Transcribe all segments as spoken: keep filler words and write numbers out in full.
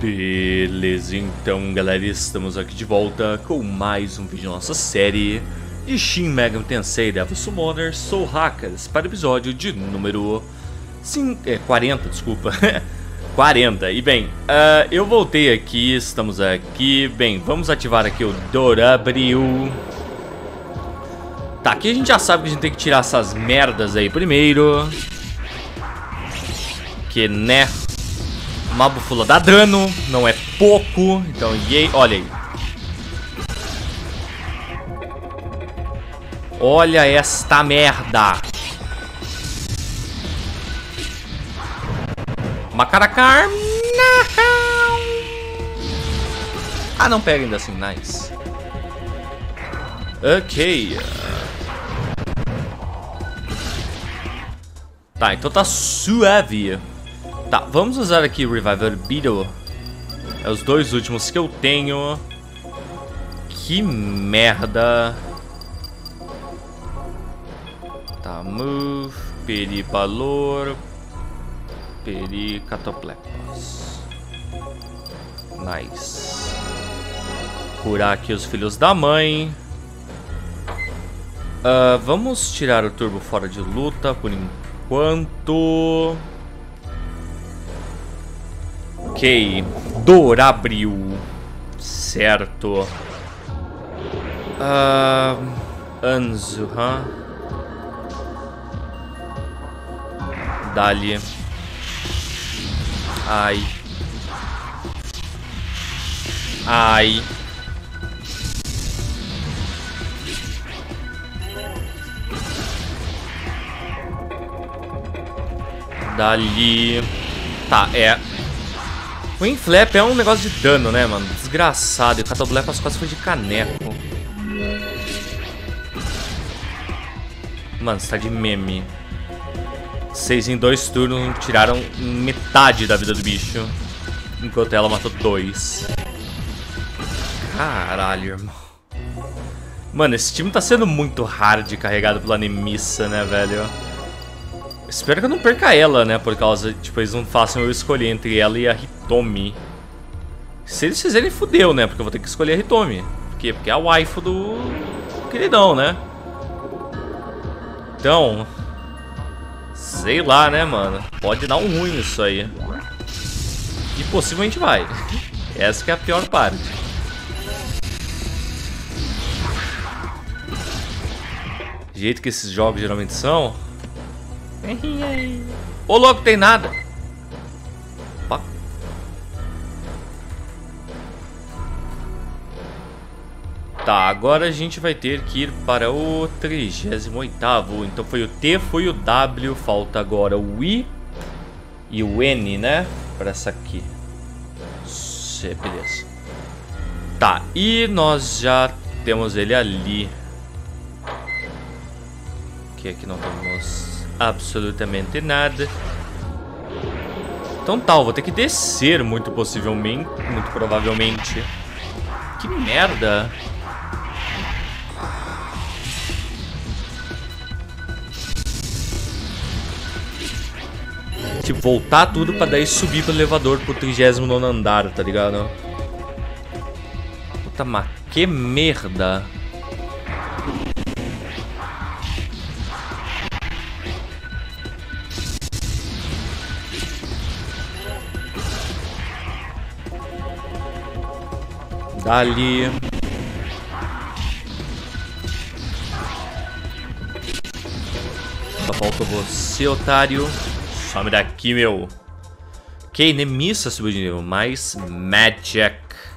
Beleza, então galera, estamos aqui de volta com mais um vídeo da nossa série de Shin Megami Tensei Devil Summoner Soul Hackers para o episódio de número cinco, é, quarenta, desculpa, quarenta. E bem, uh, eu voltei aqui, estamos aqui, bem, vamos ativar aqui o Dorabril. Tá, aqui a gente já sabe que a gente tem que tirar essas merdas aí primeiro, que né... Uma bufula dá dano, não é pouco, então yay, olha aí. Olha esta merda. Macaracar. Ah, não pega ainda assim, nice. Ok. Tá, então tá suave. Tá, vamos usar aqui o Revival Beetle. É os dois últimos que eu tenho. Que merda. Tá, move, Peribalor, Pericatoplepas. Nice. Curar aqui os filhos da mãe. uh, Vamos tirar o turbo fora de luta por enquanto. Ok, Dorabril, certo. uh, Anzu, huh? Dali. Ai. Ai. Dali. Tá, é... O Inflap é um negócio de dano, né, mano? Desgraçado. E o Catoblepas quase foi de caneco. Mano, você tá de meme. Seis em dois turnos tiraram metade da vida do bicho, enquanto ela matou dois. Caralho, irmão. Mano, esse time tá sendo muito hard carregado pela Nemissa, né, velho? Espero que eu não perca ela, né? Por causa, tipo, eles não façam eu escolher entre ela e a Hitomi. Se eles fizerem, fudeu, né? Porque eu vou ter que escolher a Hitomi. Por quê? Porque é a waifu do queridão, né? Então... sei lá, né, mano? Pode dar um ruim isso aí. E possivelmente vai. Essa que é a pior parte. Do jeito que esses jogos geralmente são... Ô, louco, tem nada. Opa. Tá, agora a gente vai ter que ir para o trigésimo oitavo. Então foi o T, foi o W. Falta agora o I e o N, né? Para essa aqui. Beleza. Tá, e nós já temos ele ali. Que aqui não temos absolutamente nada. Então tá, eu vou ter que descer muito possivelmente. Muito provavelmente. Que merda. Tipo, voltar tudo pra daí subir pro elevador pro trigésimo nono andar, tá ligado? Puta, mas que merda. Dali. Só falta você, otário. Some daqui, meu. Ok, Nemissa subiu de nível. Mais Magic.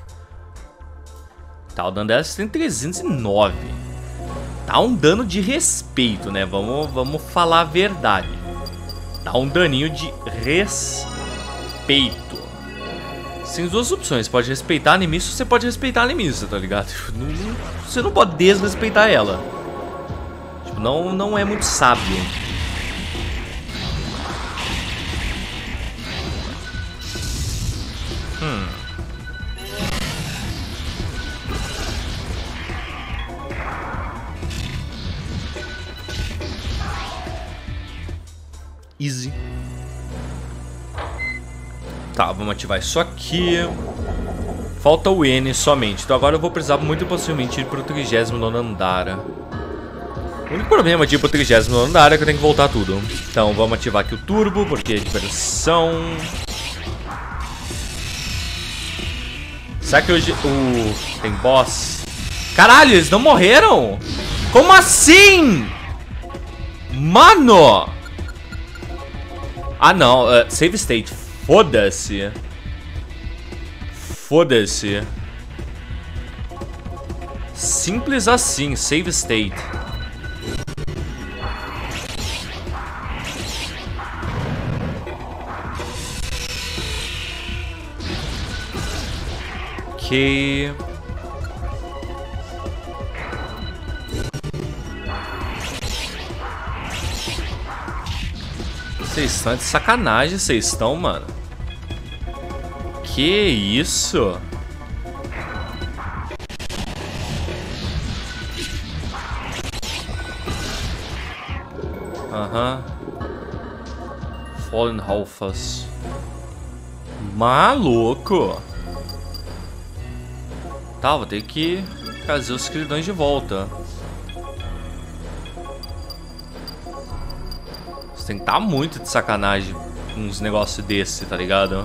Tá, o dano dela tem trezentos e nove. Tá um dano de respeito, né? Vamos, vamos falar a verdade. Tá um daninho de respeito. Tem duas opções. Você pode respeitar a Nemissa ou você pode respeitar a Nemissa, tá ligado? Não, não, você não pode desrespeitar ela. Tipo, não, não é muito sábio. Hum. Easy. Tá, vamos ativar isso aqui. Falta o N somente. Então agora eu vou precisar muito possivelmente ir pro trigésimo nono andar. O único problema de ir pro trigésimo nono andar é que eu tenho que voltar tudo. Então vamos ativar aqui o turbo, porque é diversão. Será que hoje... Uh, tem boss? Caralho, eles não morreram? Como assim? Mano! Ah não, uh, save state. Foda-se. Foda-se. Simples assim, save state. Ok. Vocês estão de sacanagem, vocês estão, mano. Que isso? Aham. Fallen Halfas. Maluco. Tá, vou ter que trazer os queridões de volta. Você tem que estar muito de sacanagem com uns negócios desse, tá ligado?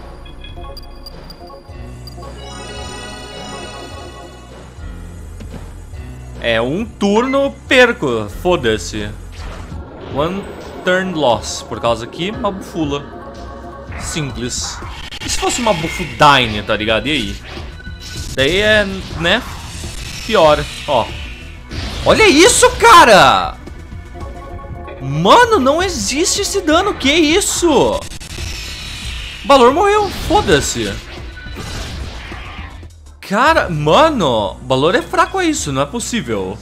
É, um turno perco, foda-se. One turn loss, por causa que uma bufula. Simples. E se fosse uma bufudine, tá ligado? E aí? Daí é, né? Pior, ó. Olha isso, cara! Mano, não existe esse dano, que isso? O Balor morreu, foda-se. Cara, mano, o Balor é fraco a isso, não é possível.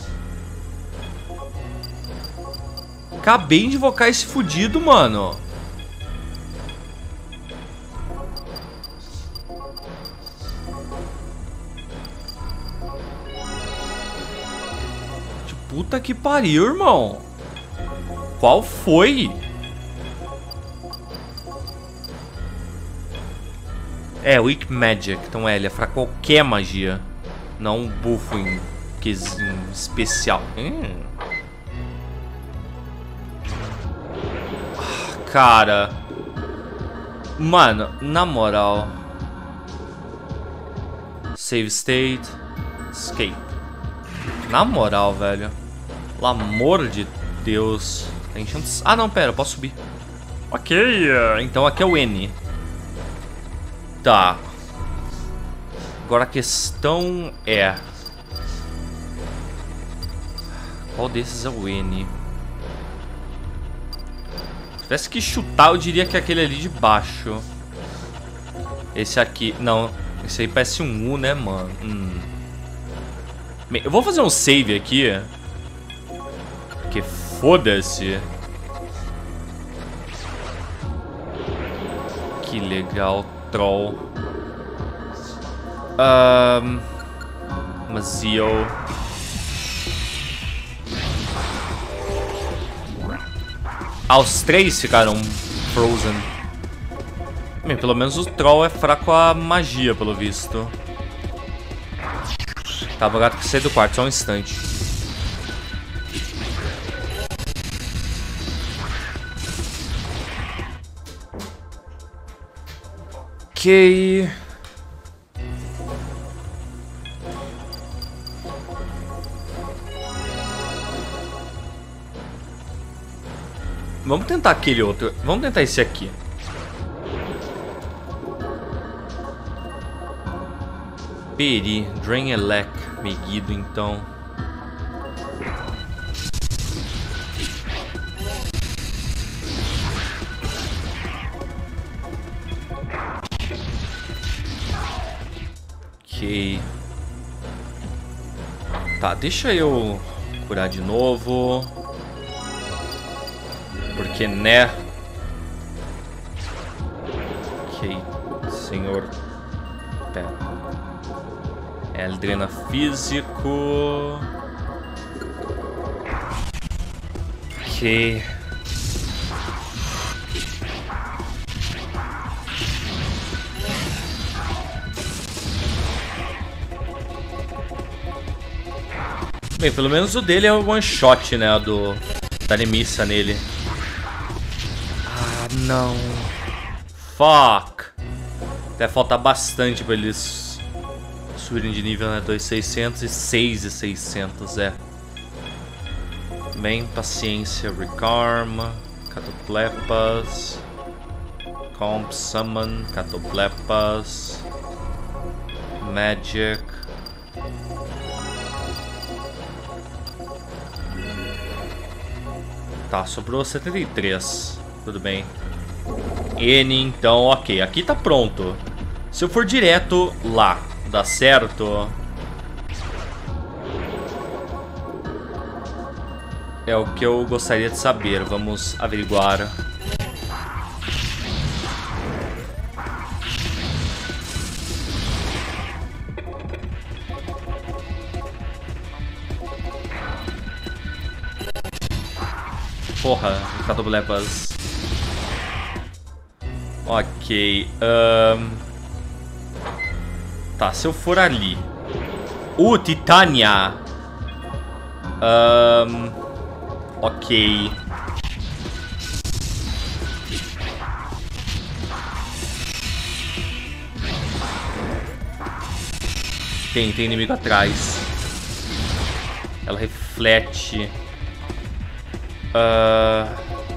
Acabei de invocar esse fudido, mano. Que puta que pariu, irmão. Qual foi? É, Weak Magic. Então é, ele é pra qualquer magia. Não um buffo em, em especial. Hum. Ah, cara. Mano, na moral. Save state. Escape. Na moral, velho. Pelo amor de Deus. Tem chance... Ah, não, pera, eu posso subir. Ok, então aqui é o N. Tá. Agora a questão é... Qual desses é o N? Se tivesse que chutar, eu diria que é aquele ali de baixo. Esse aqui... Não, esse aí parece um U, né, mano? Hum. Bem, eu vou fazer um save aqui. Porque foda-se. Que legal, troll. Um, Mazio. Ah, os três ficaram frozen. Bem, pelo menos o troll é fraco a magia, pelo visto. Tá, vou gato que sair do quarto, só um instante. Ok. Vamos tentar aquele outro. Vamos tentar esse aqui. Peri, Drain Elec, Meguido, então. Ok. Tá, deixa eu curar de novo. Porque, né? Ok, senhor. Pera. É, ele drena físico. Ok. Bem, pelo menos o dele é o one shot, né? Do, da Nemissa nele. Ah, não. Fuck. Até falta bastante pra eles subirem de nível, né? dois mil e seiscentos e seis mil e seiscentos, é. Bem, paciência. Recarm. Catoplepas. Comp, Summon. Catoplepas. Magic. Tá, sobrou setenta e três. Tudo bem. N, então, ok. Aqui tá pronto. Se eu for direto lá, dá certo? É o que eu gostaria de saber. Vamos averiguar. Porra, Catoblepas. Ok. Um... Tá, se eu for ali. Uh, Titânia. Um... Ok. Tem, tem inimigo atrás. Ela reflete. Uh...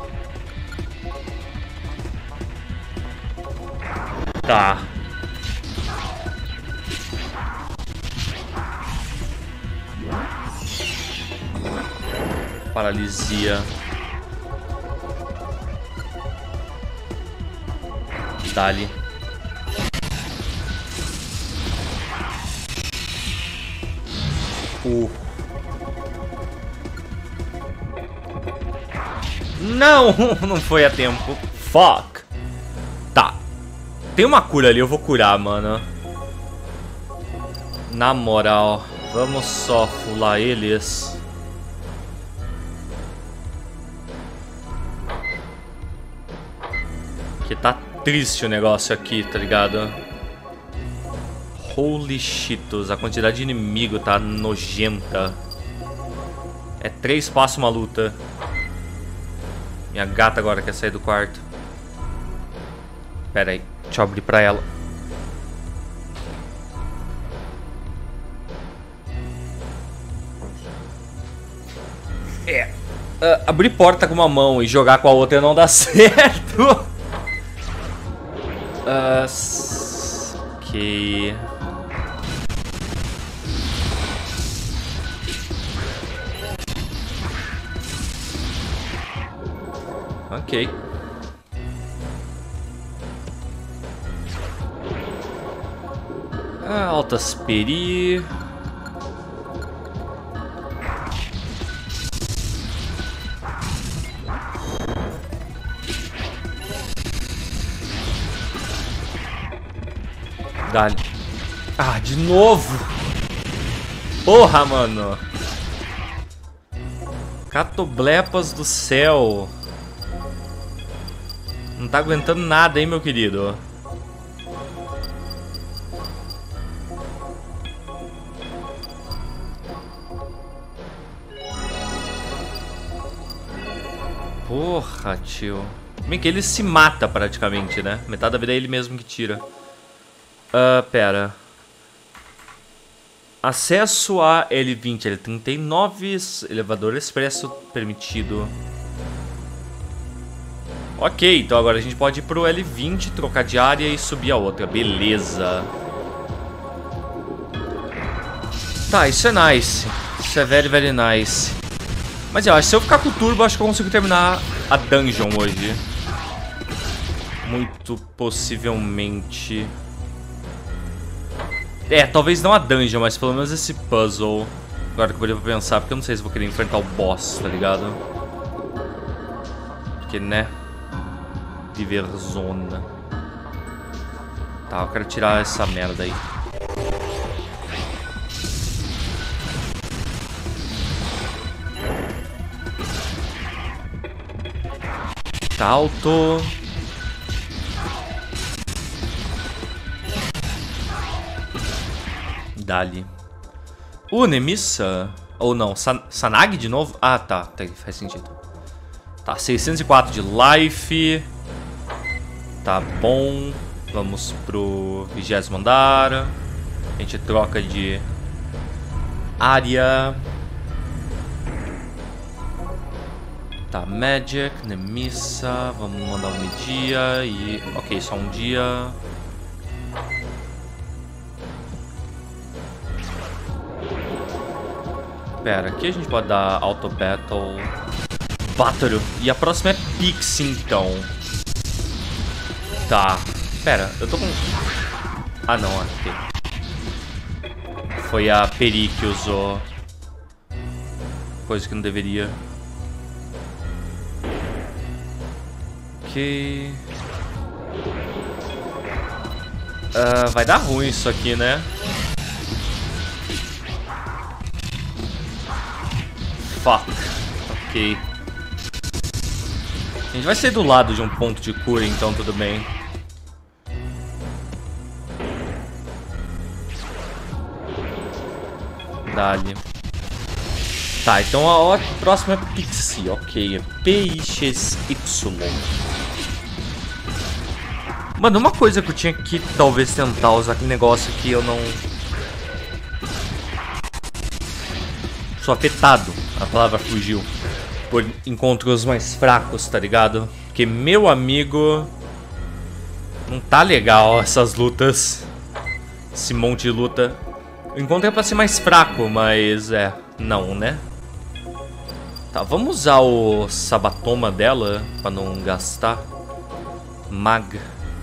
Tá. Paralisia. Dali. Uh. Não, não foi a tempo. Fuck. Tá. Tem uma cura ali, eu vou curar, mano. Na moral, vamos só fular eles. Que tá triste o negócio aqui, tá ligado? Holy shitos, a quantidade de inimigo tá nojenta. É três passos uma luta. Minha gata agora quer sair do quarto. Pera aí, deixa eu abrir pra ela. É, uh, abrir porta com uma mão e jogar com a outra não dá certo. uh, ok. Ok. Ah, altas peri. Dali. Ah, de novo. Porra, mano. Catoblepas do céu. Não tá aguentando nada, hein, meu querido. Porra, tio. Bem que ele se mata praticamente, né? Metade da vida é ele mesmo que tira. Ah, uh, pera. Acesso a L vinte, L trinta e nove, elevador expresso permitido. Ok, então agora a gente pode ir pro L vinte, trocar de área e subir a outra. Beleza. Tá, isso é nice. Isso é very, very nice. Mas eu acho que se eu ficar com o turbo, acho que eu consigo terminar a dungeon hoje. Muito possivelmente. É, talvez não a dungeon, mas pelo menos esse puzzle. Agora que eu poderia pensar, porque eu não sei se vou querer enfrentar o boss, tá ligado? Porque, né? Viver zona. Tá, eu quero tirar essa merda aí. Tá alto. Dali. Uh, Nemissa. Ou não, San Sanag de novo? Ah, tá, tá, faz sentido. Tá, seiscentos e quatro de life. Tá bom. Vamos pro vigésimo andar. A gente troca de área. Tá, Magic, Nemissa. Vamos mandar um dia e... Ok, só um dia. Pera, aqui a gente pode dar Auto Battle. Battle. E a próxima é Pixie, então. Tá. Pera, eu tô com... Ah, não, ok. Foi a Peri que usou. Coisa que não deveria. Ok. Uh, vai dar ruim isso aqui, né? Fuck. Ok. A gente vai ser do lado de um ponto de cura, então tudo bem. Dali. Tá, então a, a próxima é Pixie, ok. P X Y. Mano, uma coisa que eu tinha que talvez tentar usar aquele negócio que eu não... Sou afetado, a palavra fugiu. Por encontros mais fracos, tá ligado? Porque, meu amigo... Não tá legal essas lutas. Esse monte de luta. O encontro é pra ser mais fraco, mas é... Não, né? Tá, vamos usar o Sabatoma dela pra não gastar. Mag.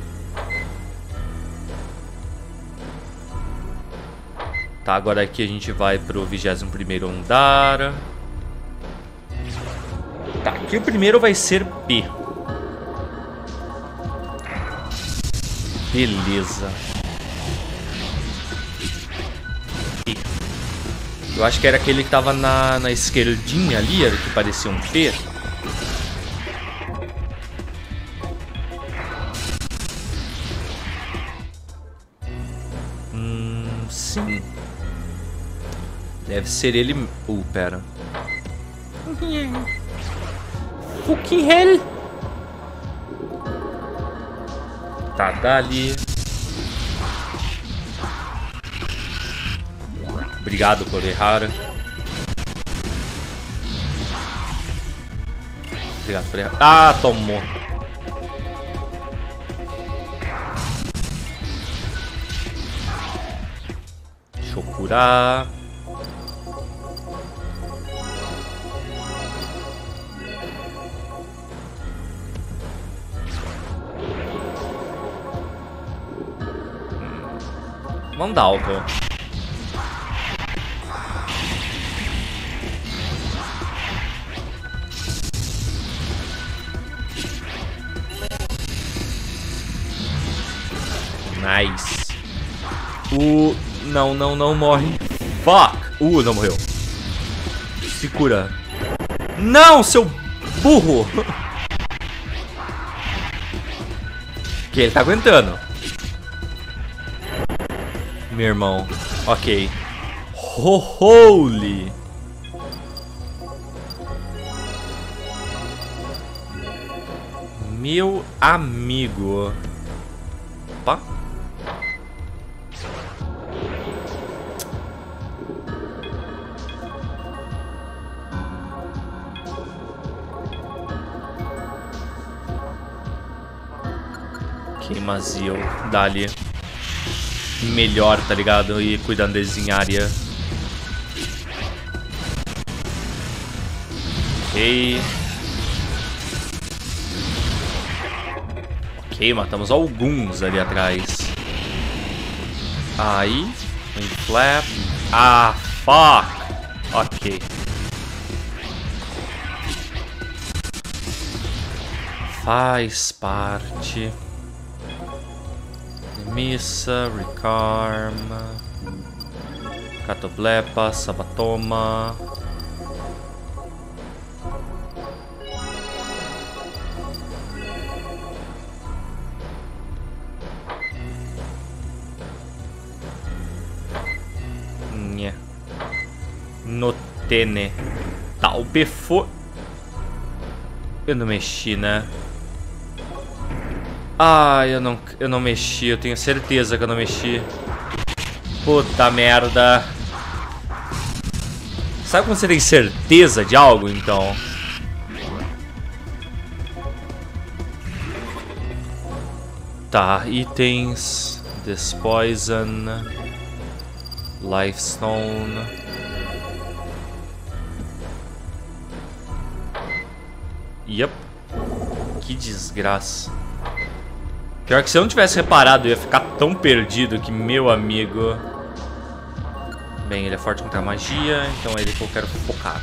Tá, agora aqui a gente vai pro vigésimo primeiro andar. Tá, aqui o primeiro vai ser P. Beleza. P. Eu acho que era aquele que tava na, na esquerdinha ali, era que parecia um P. Hum, sim. Deve ser ele... Uh, pera. Fucking hell. Tá, dali. Obrigado por errar. Obrigado por errar. Ah, tomou. Deixa eu curar. Vamos dar alto. Nice. O... Não, não, não morre. Fuck. Uh, não morreu. Se cura. Não, seu burro. Que ele tá aguentando. Meu irmão. Ok. Ho Holy. Meu amigo. Opa. Queimazio. Dali. Melhor, tá ligado? E cuidando deles em área. Ok. Ok, matamos alguns ali atrás. Aí. Um flap. Ah, fuck. Ok. Faz parte. Missa, Recarma, Catoblepa, Sabatoma. Nhé. Notei. Tene. Tá, o P foi... Eu não mexi, né? Ah, eu não, eu não mexi. Eu tenho certeza que eu não mexi. Puta merda. Sabe quando você tem certeza de algo, então? Tá, itens. Despoison. Lifestone. Yep. Que desgraça. Pior que se eu não tivesse reparado, eu ia ficar tão perdido que, meu amigo... Bem, ele é forte contra a magia, então é ele que eu quero focar.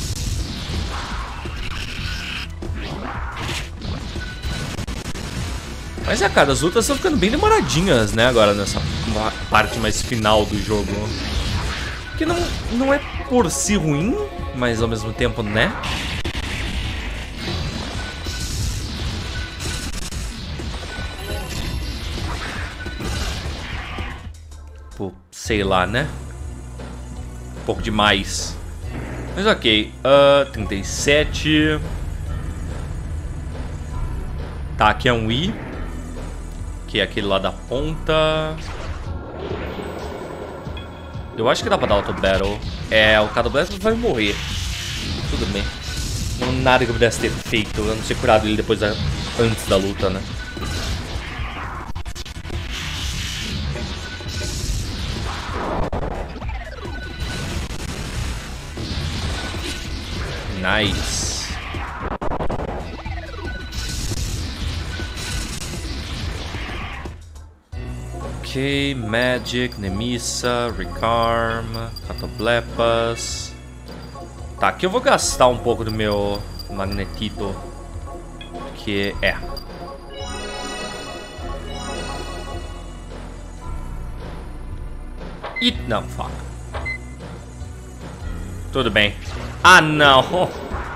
Mas é, cara, as lutas estão ficando bem demoradinhas, né, agora nessa parte mais final do jogo. Que não, não é por si ruim, mas ao mesmo tempo, né? Pô, sei lá, né? Um pouco demais. Mas ok. Uh, trinta e sete. Tá, aqui é um I. Que é aquele lá da ponta. Eu acho que dá pra dar auto battle. É, o Cado Blast vai morrer. Tudo bem. Não nada que eu pudesse ter feito. Eu não ter curado ele depois da, antes da luta, né? Nice. Ok, Magic, Nemissa, Recarm, Catoblepas. Tá, aqui eu vou gastar um pouco do meu Magnetito. Que é. E não, fuck. Tudo bem. Ah, não.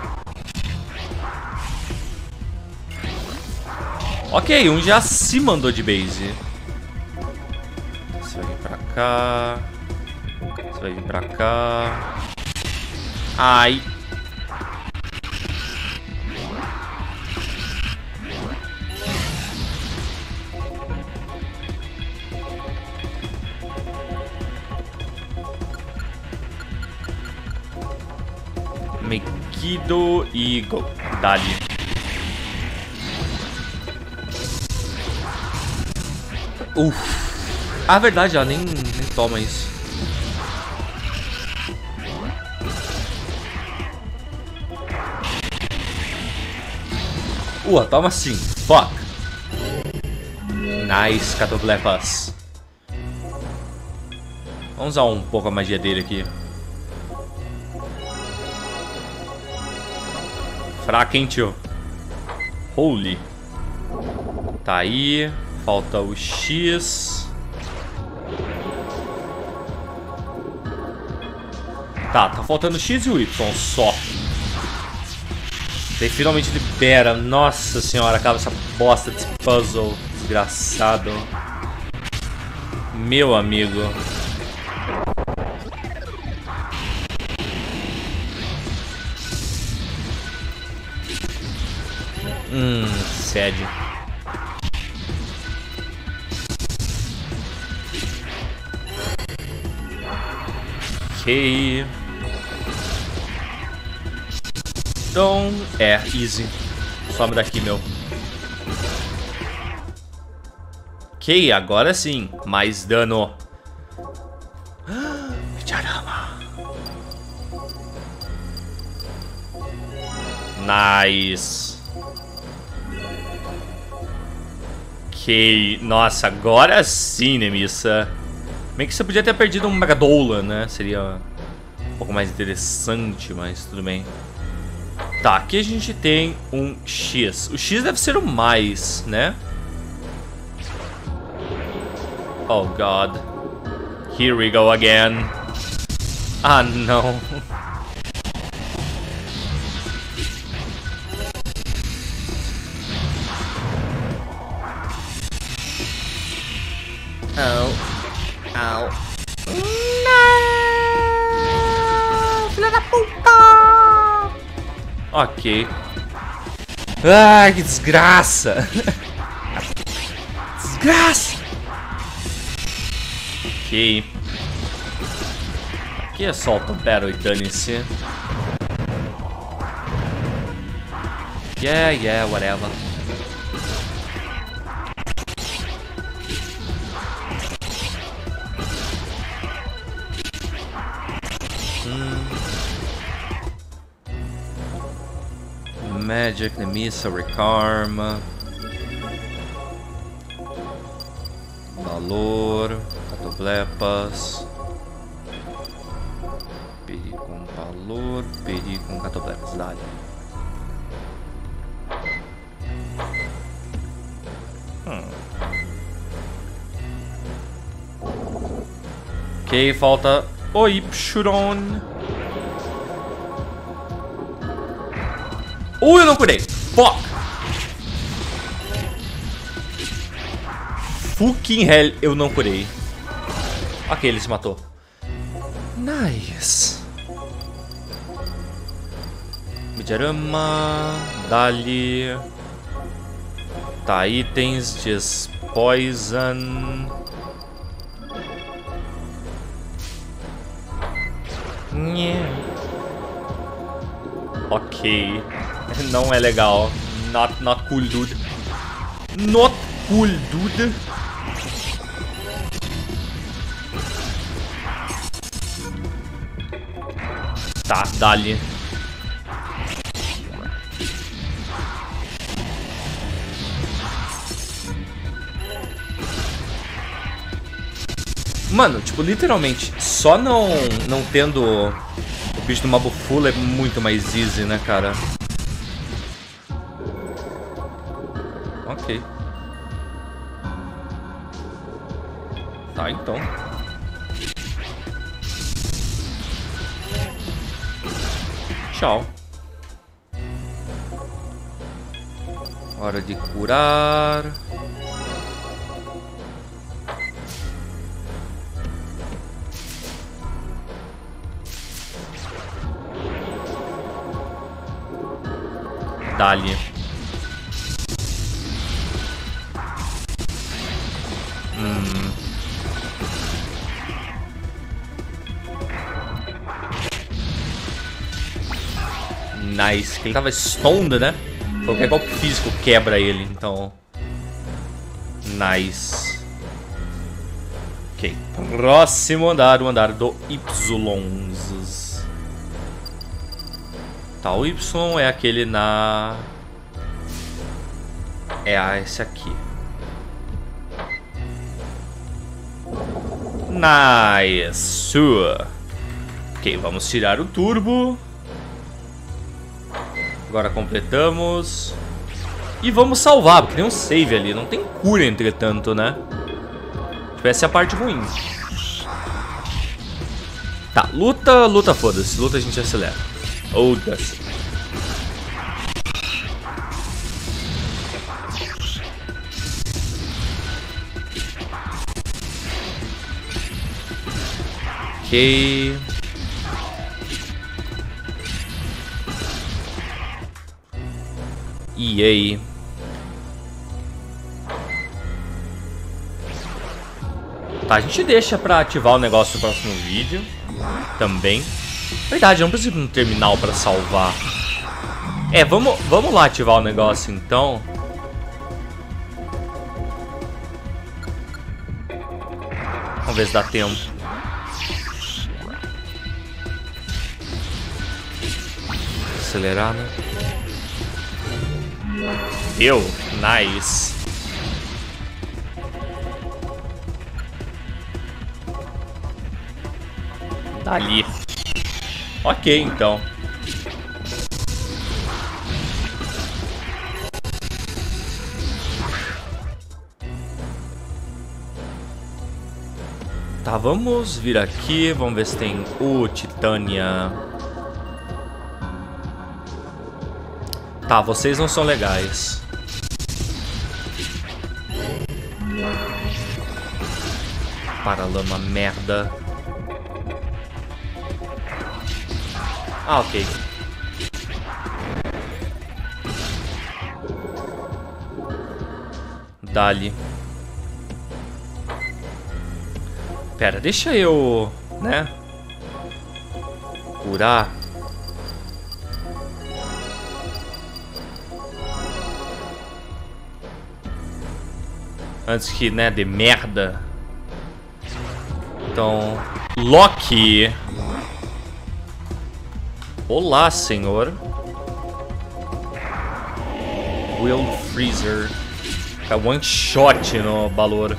Ok, um já se mandou de base. Você vai vir pra cá. Você vai vir pra cá. Ai. Mekido e go. Dali. Uff. Ah, verdade, ela nem, nem toma isso. Uh, toma sim. Fuck. Nice, Catoblepas. Vamos usar um pouco a magia dele aqui. Fraca, hein, tio? Holy. Tá aí. Falta o X. Tá, tá faltando o X e o Y só. Daí finalmente libera. Nossa senhora, acaba essa bosta desse puzzle. Desgraçado. Meu amigo. Hum, sede. Ok. Então, é, easy. Some daqui, meu. Ok, agora sim. Mais dano. Caramba. Nice. Ok. Nossa, agora sim, Nemissa. Bem que você podia ter perdido um Megadola, né? Seria um pouco mais interessante, mas tudo bem. Tá, aqui a gente tem um X. O X deve ser o mais, né? Oh, God. Here we go again. Ah, não. Oh. Au. Não! Filha da Puta! Ok. Ai, que desgraça! Desgraça! Ok. Aqui é só o Battle e dane-se. Yeah, yeah, whatever. Hmm. Magic, Nemissa, Rekarma. Valor, Catoblepas. Perigo com valor, perigo com Catoblepas. Dá-lhe. Hum. Ok, falta o Ypshuron. Uh, eu não curei. Fuck. Fucking hell, eu não curei. Ok, ele se matou. Nice. Mijarama. Dali. Tá, itens. Just poison. Yeah. Ok. Não é legal. Not, not cool, dude. Not cool, dude. Tá, dali. Mano, tipo, literalmente, só não, não tendo o bicho do Mabufula é muito mais easy, né, cara? Ok. Tá, então. Tchau. Hora de curar. Dali. Hum. Nice. Ele tava stoned, né? Qualquer golpe físico quebra ele, então. Nice. Ok. Próximo andar, o andar do Y. Tá, o Y é aquele na... É esse aqui. Nice. Ok, vamos tirar o turbo. Agora completamos. E vamos salvar, porque tem um save ali. Não tem cura, entretanto, né? Tipo, essa é a parte ruim. Tá, luta, luta, foda-se. Luta a gente acelera. Foda-se. Ok. E aí? Tá, a gente deixa pra ativar o negócio no próximo vídeo. Também. Verdade, eu não preciso de um terminal pra salvar. É, vamos, vamos lá ativar o negócio então. Vamos ver se dá tempo. Acelerar, né? Deu. Nice. Tá ali. Ok, então. Tá, vamos vir aqui. Vamos ver se tem o Titânia. Tá, vocês não são legais. Paralama, merda. Ah, ok. Dali. Pera, deixa eu, né, curar. Antes que, né, de merda. Então, Loki. Olá, senhor. Will Freezer. É one shot no Balor.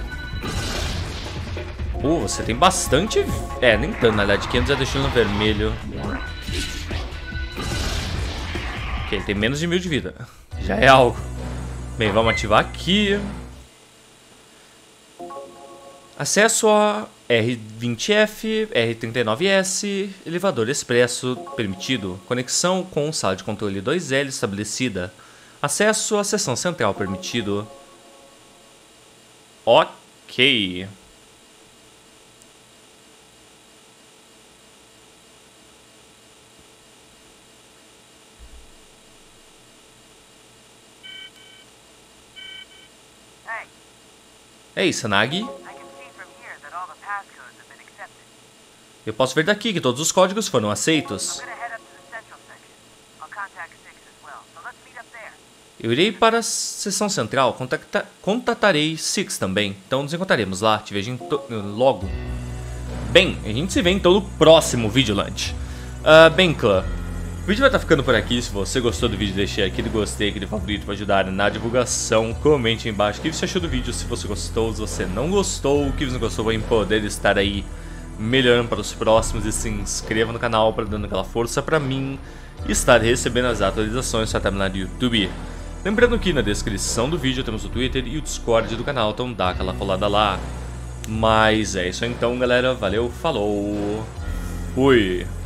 Uh, você tem bastante... É, nem tanto, na verdade. quinhentos é deixando no vermelho. Ok, ele tem menos de mil de vida. Já é algo. Bem, vamos ativar aqui. Acesso a R vinte F, R trinta e nove S, elevador expresso permitido. Conexão com sala de controle dois L estabelecida. Acesso à seção central permitido. Ok. Ei, Sanagi. Eu posso ver daqui que todos os códigos foram aceitos. Eu irei para a seção central, contacta contatarei Six também. Então nos encontraremos lá, te vejo logo. Bem, a gente se vê então no próximo Vigilante. Uh, bem, clã, o vídeo vai estar ficando por aqui. Se você gostou do vídeo, deixe aquele gostei, aquele favorito para ajudar na divulgação. Comente aí embaixo o que você achou do vídeo, se você gostou, se você não gostou, o que você não gostou, vai poder estar aí melhorando para os próximos. E se inscreva no canal para dando aquela força para mim e estar recebendo as atualizações para terminar no YouTube. Lembrando que na descrição do vídeo temos o Twitter e o Discord do canal, então dá aquela colada lá. Mas é isso aí então, galera. Valeu, falou, fui!